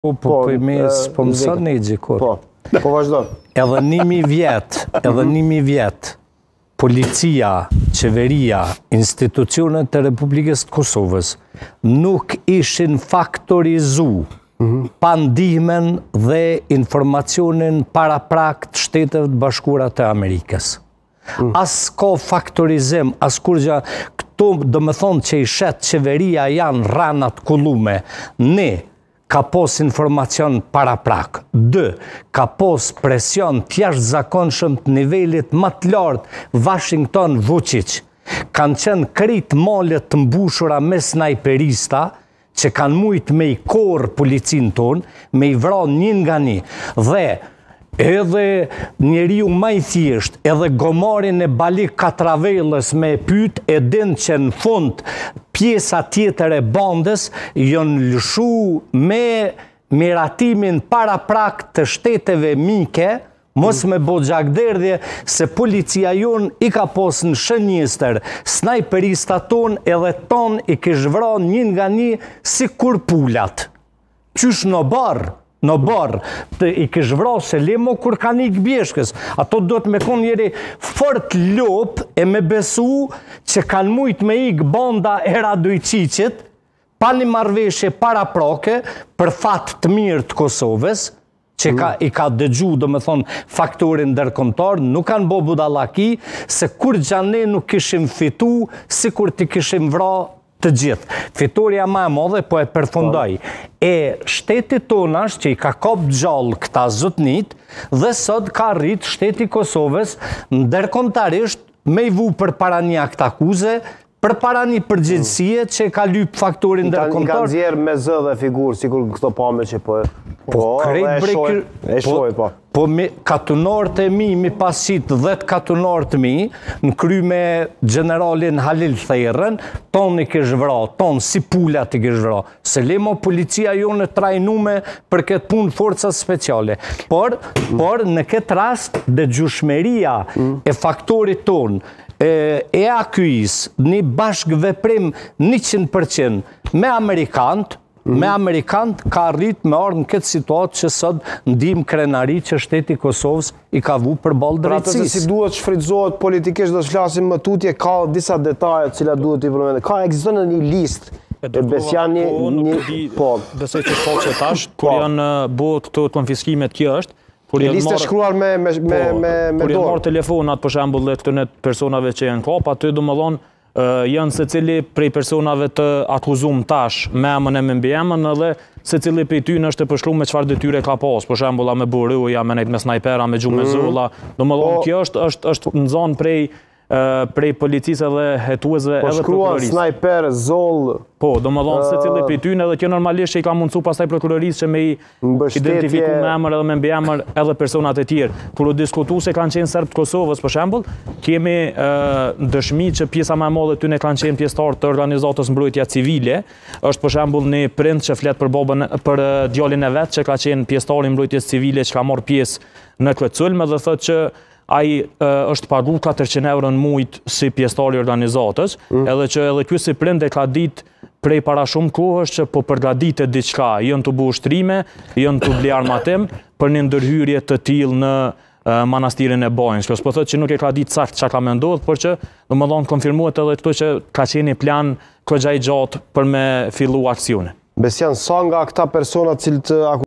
Po më sa një gjikur. Po vazhdo. Edhe 1.000 vjet, policia, qeveria, institucionet e Republikës të Kosovës nuk ishin faktorizu pa ndihmen dhe informacionin paraprak të Shteteve të Bashkuara të Amerikës. As ko faktorizim, as kur gja, këto do me thonë që i shetë qeveria janë ranat kullume, ne ka pos informacion paraprak. 2. Ka pos presion tjashtë zakonshëm të nivelit më të lartë Washington-Vučić. Kanë qenë krejt malet të mbushura me snajperista, që kanë mujt me i korë policin tonë, me i vran njën nga një. Dhe edhe njeriu ma i thjesht, edhe gomarin e Balik Katravellës me pyet, e din që në fund pjesa tjetër e bandës janë lëshu me miratimin paraprak të shteteve mike, mos me bo gjakderdhje se policia jonë i ka pos në shënjester, snajperista tonë edhe tonë i kishë vran njën nga një si kur pulat. Qysh në barë, i kishë vran se lemo kur ka një këbjeshkës. Ato do të me konë njeri fort lop e me besu që kanë mujt me ik banda e Radojčićit, pa një marveshje paraprake për fat të mirë të Kosovës, që i ka dëgju, do me thonë, faktorin ndërkombëtar, nuk kanë bo budallaki, se kur gjane nuk kishim fitu, si kur ti kishim vra të gjithë. Fitoria ma e modhe, po e përfundoj. E shteti tonash që i ka kop gjallë këta zotnit, dhe sot ka rrit shteti Kosovës, ndërkombëtarisht, me i vu për para një akt akuze, për para një përgjithësie që ka lyp faktorin ndërkombëtar. I kanë zjerë me zë dhe figurë, si kur këto pame që po... e shoj, po katunarët e mi pasit 10 katunarët mi, në kry me generalin Halil Therën, tonë i kishë vra, tonë si pullat i kishë vra, se lemo policia jonë e trajnume për këtë punë forcat speciale. Por në këtë rast, dhe gjushmeria e faktorit tonë, e AQI-s, një bashkë veprim 100% me Amerikanët ka rrit me ardhë në këtë situatë që sot ndim krenari që shteti Kosovës i ka vu për balë drejtësisë. Pra të si duhet shfrytëzohet politikisht dhe shflasim më tutje, ka disa detaje cila duhet i përmendë. Ka ekziston një listë e besjani një... Besoj që shpo që tash, kur janë bëhet këto konfiskimet kjo është, e listë e shkruar me dorë. Kur janë marrë telefonat, për shembull, dhe këtëne personave që janë kap, aty do më thonë, janë se cili prej personave të akuzum tash me emën e me mbi emën, edhe se cili prej ty në është të përshkru me qëfar detyre ka pas, për shembull, me buruja, me nejt me snajpera, me gjumë me zolla, do më thonë, kjo është në zonë prej policisë edhe hetuesve edhe prokurorisë. Po snajper, zoll... Po, do më thonë se cili për ty në edhe kjo normalisht që i ka mundësu pastaj prokurorisë që me i identifiku me emër edhe me mbi emër edhe personat e tjerë. Kur u diskutu se kanë qenë Serbë të Kosovës, për shembull, kemi dëshmi që pjesa më e madhe ty ne kanë qenë pjesëtar të organizatës mbrojtja civile, është për shembull një prind që flet për djalin e vet që ka qenë pjesëtar i mbrojtjes civile që ka marrë pjesë në këtë sulm dhe thotë që ai është pagu 400 euro në mujt si pjesëtar i organizatës, edhe që edhe ky si prind e ka ditë prej para shumë kohësh që po përgatitet diçka, janë të bu ushtrime, janë të bli armatim për një ndërhyrje të tillë në manastirin e Bajnës. S'po thotë që nuk e ka ditë sakt çka ka menduar, por që domethënë konfirmohet edhe këto që ka qenë plan kogja i gjatë për me fillu aksione. Besjan, sa nga këta persona cilët